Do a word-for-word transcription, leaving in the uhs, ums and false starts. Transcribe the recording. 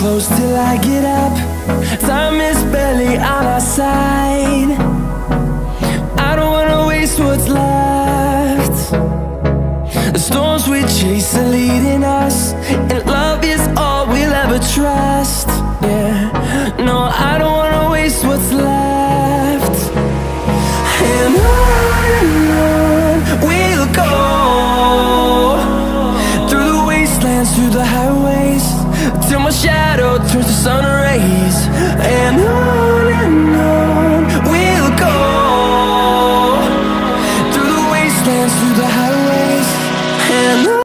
close till I get up. Time is barely on our side. I don't wanna waste what's left. The storms we chase are leading us, and love is all we'll ever trust. Yeah, no, I don't wanna waste what's left. And on and on we'll go, through the wastelands, through the highways, till my shadow turns to sun rays. And on